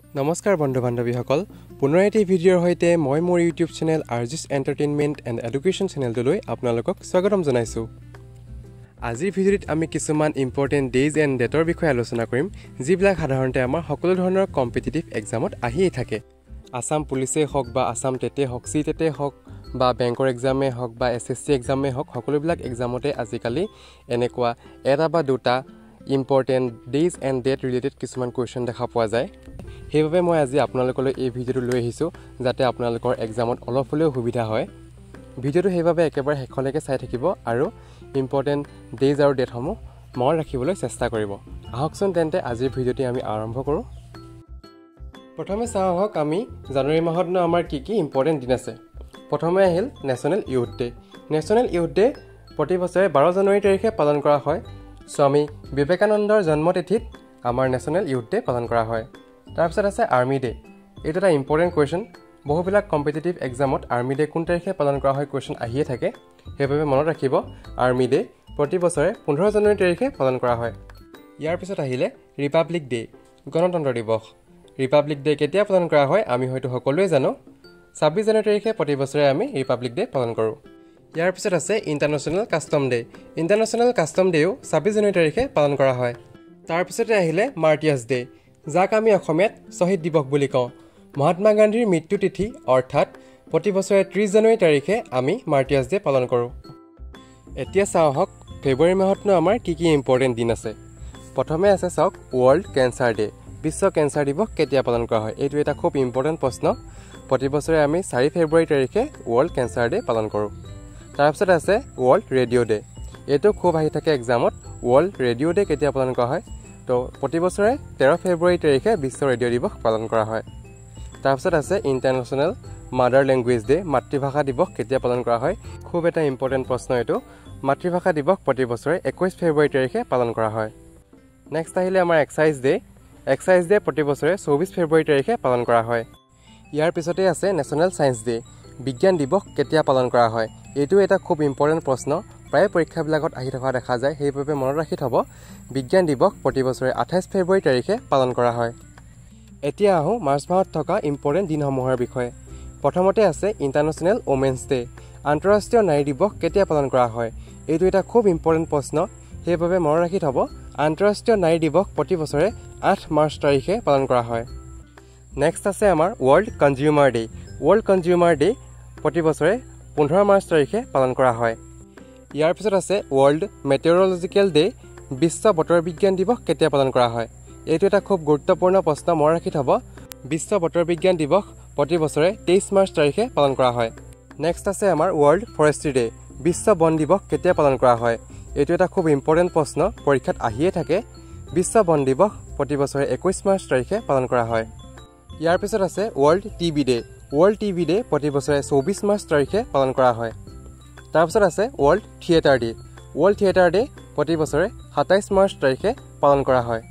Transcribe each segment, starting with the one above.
নমস্কাৰ বন্ধু বান্ধৱীসকল পুনৰ এটি ভিডিঅ'ৰ সৈতে মই মোৰ ইউটিউব চেনেল আৰজিছ এণ্টাৰটেইনমেণ্ট এণ্ড এডুকেশ্যন চেনেলটোলৈ আপোনালোকক স্বাগতম জনাইছোঁ। আজিৰ ভিডিঅ'ত আমি কিছুমান ইম্পৰ্টেণ্ট ডেইজ এণ্ড ডেটৰ বিষয়ে আলোচনা কৰিম যিবিলাক সাধাৰণতে আমাৰ সকলো ধৰণৰ কম্পিটিটিভ এক্সামত আহিয়েই থাকে। আসাম পুলিচেই হওক বা আসাম টেটেই হওক চি টেটেই হওক বা বেংকৰ এক্সামেই হওক বা SSC এক্সামেই হওক সকলোবিলাক এক্সামতে আজিকালি এনেকুৱা এটা বা দুটা important days and date related কিছুমান কুৱেশ্যন দেখা পোৱা যায়। সেইবাবে মই আজি আপোনালোকলৈ এই ভিডিঅ'টো লৈ আহিছোঁ যাতে আপোনালোকৰ এক্সামত অলপ হ'লেও সুবিধা হয়। ভিডিঅ'টো সেইবাবে একেবাৰে শেষলৈকে চাই থাকিব আৰু ইম্পৰ্টেণ্ট ডেইজ আৰু ডেটসমূহ মনত ৰাখিবলৈ চেষ্টা কৰিব। আহকচোন তেন্তে আজিৰ ভিডিঅ'টি আমি আৰম্ভ কৰোঁ। প্ৰথমে চাওঁ আহক আমি জানুৱাৰী মাহতনো আমাৰ কি কি ইম্পৰ্টেণ্ট দিন আছে। প্ৰথমে আহিল national youth day'. National youth day' প্ৰতি বছৰে 12 জানুৱাৰী তাৰিখে পালন কৰা হয়। স্বামী বিবেকানন্দৰ জন্মতিথিত আমাৰ নেশ্যনেল ইউথ ডে' পালন কৰা হয়। তাৰপিছত আছে আৰ্মি ডে'। এইটো এটা ইম্পৰ্টেণ্ট কুৱেশ্যন। বহুবিলাক কম্পিটিটিভ এক্সামত আৰ্মি ডে' কোন তাৰিখে পালন কৰা হয় কুৱেশ্যন আহিয়ে থাকে। সেইবাবে মনত ৰাখিব আৰ্মি ডে' প্ৰতি বছৰে 15 জানুৱাৰী তাৰিখে পালন কৰা হয়। ইয়াৰ পিছত আহিলে ৰিপাব্লিক ডে' গণতন্ত্ৰ দিৱস। ৰিপাব্লিক ডে' কেতিয়া পালন কৰা হয় আমি হয়তো সকলোৱে জানো। 26 জানুৱাৰী তাৰিখে প্ৰতি বছৰে আমি ৰিপাব্লিক ডে' পালন কৰোঁ। ইয়াৰ পিছত আছে international custom day'. International custom ডে'ও 26 জানুৱাৰী তাৰিখে পালন কৰা হয়। তাৰপিছতে আহিলে মাৰ্টিয়াৰ্ছ ডে', যাক আমি অসমীয়াত শ্বহীদ দিৱস বুলি কওঁ। মহাত্মা গান্ধীৰ মৃত্যু তিথি অৰ্থাৎ প্ৰতি বছৰে 30 জানুৱাৰী তাৰিখে আমি মাৰ্টিয়াৰ্ছ ডে' পালন কৰোঁ। এতিয়া চাওঁ আহক ফেব্ৰুৱাৰী মাহতনো আমাৰ কি কি ইম্পৰ্টেণ্ট দিন আছে। প্ৰথমে আছে চাওক ৱৰ্ল্ড কেঞ্চাৰ ডে'। বিশ্ব কেঞ্চাৰ দিৱস কেতিয়া পালন কৰা হয় এইটো এটা খুব ইম্পৰ্টেণ্ট প্ৰশ্ন। প্ৰতি বছৰে আমি 4 ফেব্ৰুৱাৰী তাৰিখে ৱৰ্ল্ড কেঞ্চাৰ ডে' পালন কৰোঁ। তাৰপিছত আছে ৱৰ্ল্ড ৰেডিঅ' ডে'। এইটো খুব আহি থাকে এক্সামত। ৱৰ্ল্ড ৰেডিঅ' ডে' কেতিয়া পালন কৰা হয় তো প্ৰতি বছৰে 13 ফেব্ৰুৱাৰী তাৰিখে বিশ্ব ৰেডিঅ' দিৱস পালন কৰা হয়। তাৰপিছত আছে ইণ্টাৰনেশ্যনেল মাদাৰ লেংগুৱেজ ডে'। মাতৃভাষা দিৱস কেতিয়া পালন কৰা হয় খুব এটা ইম্পৰ্টেণ্ট প্ৰশ্ন এইটো। মাতৃভাষা দিৱস প্ৰতি বছৰে 21 ফেব্ৰুৱাৰী তাৰিখে পালন কৰা হয়। নেক্সট আহিলে আমাৰ এক্সাইজ ডে'। এক্সাইজ ডে' প্ৰতি বছৰে 24 ফেব্ৰুৱাৰী তাৰিখে পালন কৰা হয়। ইয়াৰ পিছতে আছে নেশ্যনেল ছায়েন্স ডে'। বিজ্ঞান দিৱস কেতিয়া পালন কৰা হয় এইটো এটা খুব ইম্পৰ্টেণ্ট প্ৰশ্ন। প্ৰায় পৰীক্ষাবিলাকত আহি থকা দেখা যায়। সেইবাবে মনত ৰাখি থ'ব বিজ্ঞান দিৱস প্ৰতি বছৰে 28 ফেব্ৰুৱাৰী তাৰিখে পালন কৰা হয়। এতিয়া আহোঁ মাৰ্চ মাহত থকা ইম্পৰ্টেণ্ট দিনসমূহৰ বিষয়ে। প্ৰথমতে আছে ইণ্টাৰনেশ্যনেল ওমেন্স ডে'। আন্তঃৰাষ্ট্ৰীয় নাৰী দিৱস কেতিয়া পালন কৰা হয় এইটো এটা খুব ইম্পৰ্টেণ্ট প্ৰশ্ন। সেইবাবে মনত ৰাখি থ'ব আন্তঃৰাষ্ট্ৰীয় নাৰী দিৱস প্ৰতি বছৰে 8 মাৰ্চ তাৰিখে পালন কৰা হয়। নেক্সট আছে আমাৰ world consumer day'. World consumer day' প্ৰতি বছৰে 15 মাৰ্চ তাৰিখে পালন কৰা হয়। ইয়াৰ পিছত আছে ৱৰ্ল্ড মেটেৰলজিকেল ডে'। বিশ্ব বতৰ বিজ্ঞান দিৱস কেতিয়া পালন কৰা হয় এইটো এটা খুব গুৰুত্বপূৰ্ণ প্ৰশ্ন। মনত ৰাখি থ'ব বিশ্ব বতৰ বিজ্ঞান দিৱস প্ৰতি বছৰে 23 মাৰ্চ তাৰিখে পালন কৰা হয়। নেক্সট আছে আমাৰ ৱৰ্ল্ড ফৰেষ্ট্ৰি ডে'। বিশ্ব বন দিৱস কেতিয়া পালন কৰা হয় এইটো এটা খুব ইম্পৰ্টেণ্ট প্ৰশ্ন। পৰীক্ষাত আহিয়ে থাকে। বিশ্ব বন দিৱস প্ৰতি বছৰে 21 মাৰ্চ তাৰিখে পালন কৰা হয়। ইয়াৰ পিছত আছে world TV day'. World TV day' প্ৰতি বছৰে 24 মাৰ্চ তাৰিখে পালন কৰা হয়। তাৰপিছত আছে world theatre day'. World theatre day' প্ৰতি বছৰে 27 মাৰ্চ তাৰিখে পালন কৰা হয়।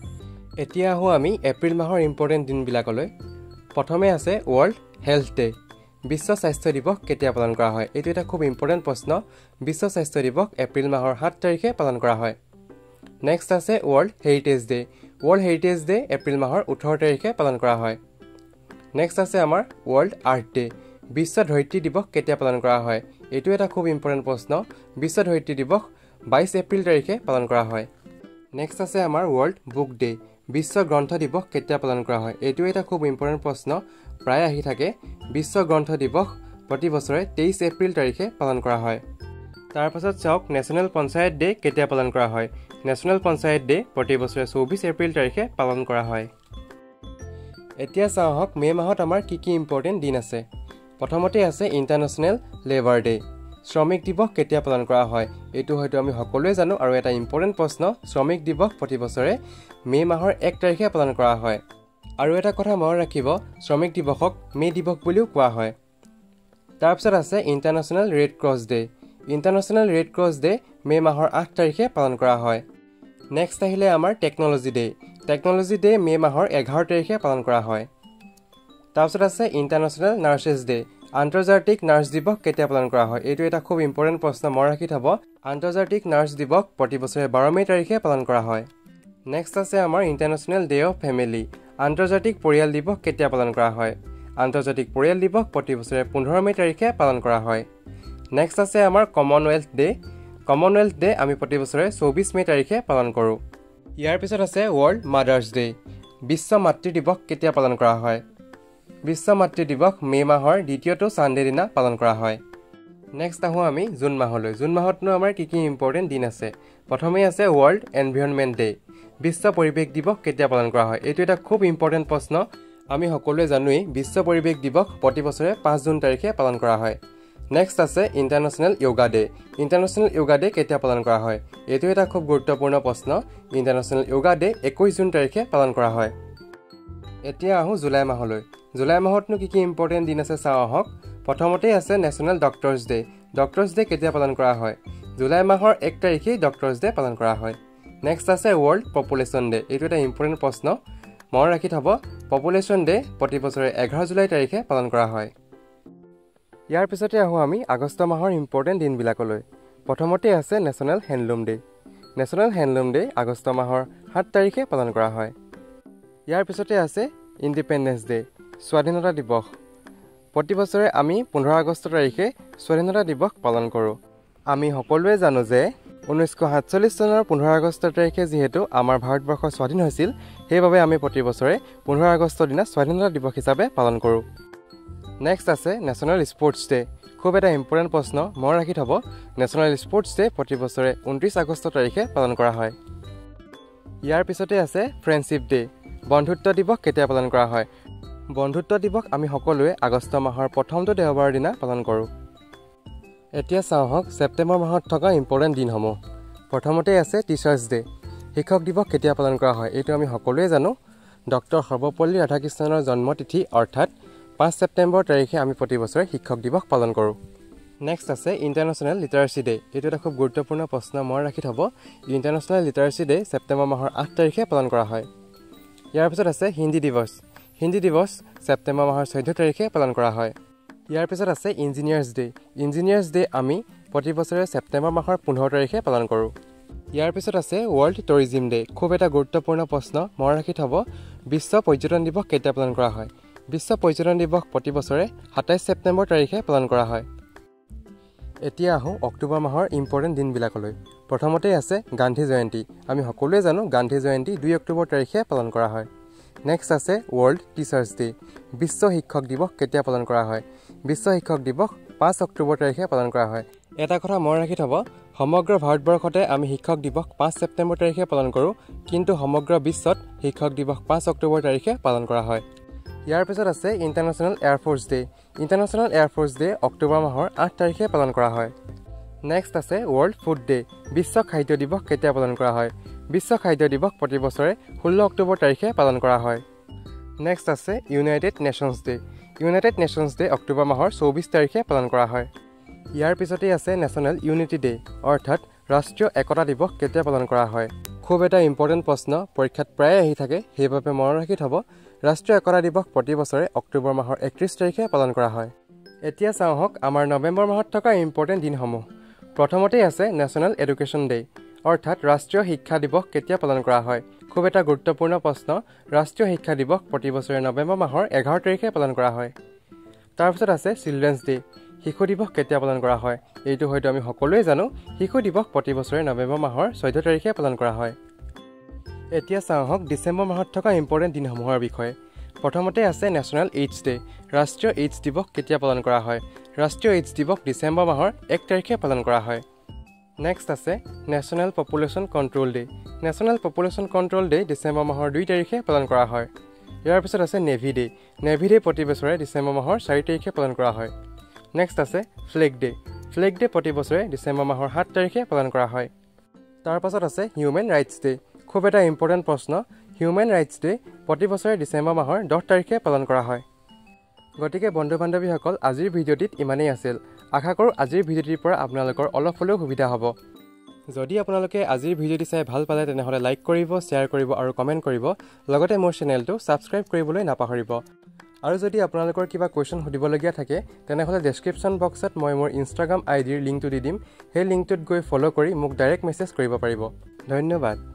এতিয়া আহোঁ আমি এপ্ৰিল মাহৰ ইম্পৰ্টেণ্ট দিনবিলাকলৈ। প্ৰথমে আছে ৱৰ্ল্ড হেল্থ ডে'। বিশ্ব স্বাস্থ্য দিৱস কেতিয়া পালন কৰা হয় এইটো এটা খুব ইম্পৰ্টেণ্ট প্ৰশ্ন। বিশ্ব স্বাস্থ্য দিৱস এপ্ৰিল মাহৰ 7 তাৰিখে পালন কৰা হয়। নেক্সট আছে world heritage day'. World heritage day' April মাহৰ 18 তাৰিখে পালন কৰা হয়। নেক্সট আছে আমাৰ ৱৰ্ল্ড আৰ্থ ডে'। বিশ্ব ধৰিত্ৰী দিৱস কেতিয়া পালন কৰা হয় এইটো এটা খুব ইম্পৰ্টেণ্ট প্ৰশ্ন। বিশ্ব ধৰিত্ৰী দিৱস 22 এপ্ৰিল তাৰিখে পালন কৰা হয়। নেক্সট আছে আমাৰ ৱৰ্ল্ড বুক ডে'। বিশ্ব গ্ৰন্থ দিৱস কেতিয়া পালন কৰা হয় এইটো এটা খুব ইম্পৰ্টেণ্ট প্ৰশ্ন। প্ৰায় আহি থাকে। বিশ্ব গ্ৰন্থ দিৱস প্ৰতি বছৰে 23 এপ্ৰিল তাৰিখে পালন কৰা হয়। তাৰপাছত চাওক নেশ্যনেল পঞ্চায়ত ডে' কেতিয়া পালন কৰা হয়। নেশ্যনেল পঞ্চায়ত ডে' প্ৰতি বছৰে 24 এপ্ৰিল তাৰিখে পালন কৰা হয়। এতিয়া চাওঁ আহক মে' মাহত আমাৰ কি কি ইম্পৰ্টেণ্ট দিন আছে। প্ৰথমতে আছে ইণ্টাৰনেশ্যনেল লেবাৰ ডে'। শ্ৰমিক দিৱস কেতিয়া পালন কৰা হয় এইটো হয়তো আমি সকলোৱে জানো আৰু এটা ইম্পৰ্টেণ্ট প্ৰশ্ন। শ্ৰমিক দিৱস প্ৰতি বছৰে মে' মাহৰ 1 তাৰিখে পালন কৰা হয়। আৰু এটা কথা মনত ৰাখিব শ্ৰমিক দিৱসক মে' দিৱস বুলিও কোৱা হয়। তাৰপিছত আছে international red cross day'. International red cross day' May' মাহৰ 8 তাৰিখে পালন কৰা হয়। নেক্সট আহিলে আমাৰ technology day'. Technology day' May' মাহৰ 11 তাৰিখে পালন কৰা হয়। তাৰপিছত আছে ইণ্টাৰনেশ্যনেল নাৰ্ছেছ ডে'। আন্তৰ্জাতিক নাৰ্ছ দিৱস কেতিয়া পালন কৰা হয় এইটো এটা খুব ইম্পৰ্টেণ্ট প্ৰশ্ন। মনত ৰাখি থ'ব আন্তৰ্জাতিক নাৰ্ছ দিৱস প্ৰতি বছৰে 12 মে' তাৰিখে পালন কৰা হয়। নেক্সট আছে আমাৰ ইণ্টাৰনেশ্যনেল ডে অফ ফেমিলি আন্তৰ্জাতিক পৰিয়াল দিৱস কেতিয়া পালন কৰা হয় আন্তৰ্জাতিক পৰিয়াল দিৱস প্ৰতি বছৰে 15 মে তাৰিখে পালন কৰা হয় নেক্সট আছে আমাৰ কমনৱেলথ ডে আমি প্ৰতি বছৰে 24 মে তাৰিখে পালন কৰোঁ ইয়াৰ পিছত আছে ৱৰ্ল্ড মাদাৰ্ছ ডে বিশ্ব মাতৃ দিৱস কেতিয়া পালন কৰা হয় বিশ্ব মাতৃ দিৱস মে মাহৰ দ্বিতীয়টো ছানডে দিনা পালন কৰা হয় নেক্সট আহোঁ আমি জুন মাহতনো আমাৰ কি ইম্পৰ্টেণ্ট দিন আছে প্ৰথমেই আছে ৱৰ্ল্ড এনভাইৰনমেণ্ট ডে বিশ্ব পৰিৱেশ দিৱস কেতিয়া পালন কৰা হয় এইটো এটা খুব ইম্পৰ্টেণ্ট প্ৰশ্ন আমি সকলোৱে জানোৱেই বিশ্ব পৰিৱেশ দিৱস প্ৰতি বছৰে 5 জুন তাৰিখে পালন কৰা হয় নেক্সট আছে ইণ্টাৰনেশ্যনেল য়োগা ডে কেতিয়া পালন কৰা হয় এইটো এটা খুব গুৰুত্বপূৰ্ণ প্ৰশ্ন ইণ্টাৰনেশ্যনেল য়োগা ডে 21 জুন তাৰিখে পালন কৰা হয় এতিয়া আহোঁ জুলাই মাহতনো কি ইম্পৰ্টেণ্ট দিন আছে চাওঁ আহক প্ৰথমতেই আছে নেশ্যনেল ডক্টৰ্ছ ডে কেতিয়া পালন কৰা হয় জুলাই মাহৰ 1 তাৰিখেই ডক্টৰ্ছ ডে পালন কৰা হয় নেক্সট আছে ৱৰ্ল্ড পপুলেশ্যন ডে এইটো এটা ইম্পৰ্টেণ্ট প্ৰশ্ন মনত ৰাখি থ'ব পপুলেশ্যন ডে প্ৰতি বছৰে 11 জুলাই তাৰিখে পালন কৰা হয় ইয়াৰ পিছতে আহোঁ আমি আগষ্ট মাহৰ ইম্পৰ্টেণ্ট দিনবিলাকলৈ প্ৰথমতে আছে নেশ্যনেল হেণ্ডলুম ডে আগষ্ট মাহৰ 7 তাৰিখে পালন কৰা হয় ইয়াৰ পিছতে আছে ইণ্ডিপেণ্ডেন্স ডে স্বাধীনতা দিৱস প্ৰতি বছৰে আমি 15 আগষ্ট তাৰিখে স্বাধীনতা দিৱস পালন কৰোঁ আমি সকলোৱে জানো যে 1947 চনৰ 15 আগষ্ট তাৰিখে যিহেতু আমাৰ ভাৰতবৰ্ষ স্বাধীন হৈছিল সেইবাবে আমি প্ৰতি বছৰে 15 আগষ্টৰ দিনা স্বাধীনতা দিৱস হিচাপে পালন কৰোঁ নেক্সট আছে নেশ্যনেল স্পৰ্টছ ডে খুব এটা ইম্পৰ্টেণ্ট প্ৰশ্ন মনত ৰাখি থ'ব নেশ্যনেল স্পৰ্টছ ডে প্ৰতি বছৰে 29 আগষ্ট তাৰিখে পালন কৰা হয় ইয়াৰ পিছতে আছে ফ্ৰেণ্ডশ্বিপ ডে বন্ধুত্ব দিৱস কেতিয়া পালন কৰা হয় বন্ধুত্ব দিৱস আমি সকলোৱে আগষ্ট মাহৰ প্ৰথমটো দেওবাৰৰ দিনা পালন কৰোঁ এতিয়া চাওঁ হওক ছেপ্টেম্বৰ মাহত থকা ইম্পৰ্টেণ্ট দিনসমূহ প্ৰথমতে আছে টিচাৰ্ছ ডে শিক্ষক দিৱস কেতিয়া পালন কৰা হয় এইটো আমি সকলোৱে জানো ডক্টৰ সৰ্বপল্লী ৰাধাকৃষ্ণনৰ জন্মতিথি অৰ্থাৎ 5 ছেপ্টেম্বৰ তাৰিখে আমি প্ৰতি বছৰে শিক্ষক দিৱস পালন কৰোঁ নেক্সট আছে ইণ্টাৰনেশ্যনেল লিটাৰেচি ডে এইটো এটা খুব গুৰুত্বপূৰ্ণ প্ৰশ্ন মনত ৰাখি থ'ব ইণ্টাৰনেশ্যনেল লিটাৰেচি ডে ছেপ্টেম্বৰ মাহৰ 8 তাৰিখে পালন কৰা হয় ইয়াৰ পিছত আছে হিন্দী দিৱস ছেপ্টেম্বৰ মাহৰ 14 তাৰিখে পালন কৰা হয় ইয়াৰ পিছত আছে ইঞ্জিনিয়াৰ্ছ ডে আমি প্ৰতি বছৰে ছেপ্টেম্বৰ মাহৰ 15 তাৰিখে পালন কৰোঁ ইয়াৰ পিছত আছে ৱৰ্ল্ড টুৰিজিম ডে খুব এটা গুৰুত্বপূৰ্ণ প্ৰশ্ন মনত ৰাখি থ'ব বিশ্ব পৰ্যটন দিৱস কেতিয়া পালন কৰা হয় বিশ্ব পৰ্যটন দিৱস প্ৰতি বছৰে 27 ছেপ্টেম্বৰ তাৰিখে পালন কৰা হয় এতিয়া আহোঁ অক্টোবৰ মাহৰ ইম্পৰ্টেণ্ট দিনবিলাকলৈ প্ৰথমতে আছে গান্ধী জয়ন্তী আমি সকলোৱে জানো গান্ধী জয়ন্তী 2 অক্টোবৰ তাৰিখে পালন কৰা হয় নেক্সট আছে ৱৰ্ল্ড টিচাৰ্ছ ডে বিশ্ব শিক্ষক দিৱস কেতিয়া পালন কৰা হয় বিশ্ব শিক্ষক দিৱস 5 অক্টোবৰ তাৰিখে পালন কৰা হয় এটা কথা মনত ৰাখি থ'ব সমগ্ৰ ভাৰতবৰ্ষতে আমি শিক্ষক দিৱস 5 ছেপ্টেম্বৰ তাৰিখে পালন কৰোঁ কিন্তু সমগ্ৰ বিশ্বত শিক্ষক দিৱস 5 অক্টোবৰ তাৰিখে পালন কৰা হয় ইয়াৰ পিছত আছে ইণ্টাৰনেশ্যনেল এয়াৰফ'ৰ্চ ডে অক্টোবৰ মাহৰ 8 তাৰিখে পালন কৰা হয় নেক্সট আছে ৱৰ্ল্ড ফুড ডে বিশ্ব খাদ্য দিৱস কেতিয়া পালন কৰা হয় বিশ্ব খাদ্য দিৱস প্ৰতি বছৰে 16 অক্টোবৰ তাৰিখে পালন কৰা হয় নেক্সট আছে ইউনাইটেড নেশ্যনছ ডে অক্টোবৰ মাহৰ 24 তাৰিখে পালন কৰা হয় ইয়াৰ পিছতেই আছে নেশ্যনেল ইউনিটি ডে অৰ্থাৎ ৰাষ্ট্ৰীয় একতা দিৱস কেতিয়া পালন কৰা হয় খুব এটা ইম্পৰ্টেণ্ট প্ৰশ্ন পৰীক্ষাত প্ৰায়ে আহি থাকে সেইবাবে মনত ৰাখি থ'ব ৰাষ্ট্ৰীয় একতা দিৱস প্ৰতি বছৰে অক্টোবৰ মাহৰ 31 তাৰিখে পালন কৰা হয় এতিয়া চাওঁ হওক আমাৰ নৱেম্বৰ মাহত থকা ইম্পৰ্টেণ্ট দিনসমূহ প্ৰথমতেই আছে নেশ্যনেল এডুকেশ্যন ডে অৰ্থাৎ ৰাষ্ট্ৰীয় শিক্ষা দিৱস কেতিয়া পালন কৰা হয় খুব এটা গুৰুত্বপূৰ্ণ প্ৰশ্ন ৰাষ্ট্ৰীয় শিক্ষা দিৱস প্ৰতি বছৰে নৱেম্বৰ মাহৰ 11 তাৰিখে পালন কৰা হয় তাৰপিছত আছে চিলড্ৰেনছ ডে শিশু দিৱস কেতিয়া পালন কৰা হয় এইটো হয়তো আমি সকলোৱে জানো শিশু দিৱস প্ৰতি বছৰে নৱেম্বৰ মাহৰ 14 তাৰিখে পালন কৰা হয় এতিয়া চাওঁ হওক ডিচেম্বৰ মাহত থকা ইম্পৰ্টেণ্ট দিনসমূহৰ বিষয়ে প্ৰথমতে আছে নেশ্যনেল এইডছ ডে ৰাষ্ট্ৰীয় এইডছ দিৱস কেতিয়া পালন কৰা হয় ৰাষ্ট্ৰীয় এইডছ দিৱস ডিচেম্বৰ মাহৰ 1 তাৰিখে পালন কৰা হয় নেক্সট আছে national population control day December মাহৰ 2 তাৰিখে পালন কৰা হয় ইয়াৰ পিছত আছে নেভি ডে প্ৰতি বছৰে ডিচেম্বৰ মাহৰ 4 তাৰিখে পালন কৰা হয় নেক্সট আছে ফ্লেগ ডে প্ৰতি বছৰে ডিচেম্বৰ মাহৰ 7 তাৰিখে পালন কৰা হয় তাৰ পাছত আছে হিউমেন ৰাইটছ ডে খুব এটা ইম্পৰ্টেণ্ট প্ৰশ্ন হিউমেন ৰাইটছ ডে প্ৰতি বছৰে ডিচেম্বৰ মাহৰ 10 তাৰিখে পালন কৰা হয় গতিকে বন্ধু বান্ধৱীসকল আজিৰ ভিডিঅ'টিত ইমানেই আছিল আশা কৰোঁ আজিৰ ভিডিঅ'টিৰ পৰা আপোনালোকৰ অলপ হ'লেও সুবিধা হ'ব যদি আপোনালোকে আজিৰ ভিডিঅ'টি চাই ভাল পালে তেনেহ'লে লাইক কৰিব শ্বেয়াৰ কৰিব আৰু কমেণ্ট কৰিব লগতে মোৰ চেনেলটো ছাবস্ক্ৰাইব কৰিবলৈ নাপাহৰিব আৰু যদি আপোনালোকৰ কিবা কুৱেশ্যন সুধিবলগীয়া থাকে তেনেহ'লে ডেছক্ৰিপশ্যন বক্সত মই মোৰ ইনষ্টাগ্ৰাম আইডিৰ লিংকটো দি দিম সেই লিংকটোত গৈ ফ'ল' কৰি মোক ডাইৰেক্ট মেছেজ কৰিব পাৰিব ধন্যবাদ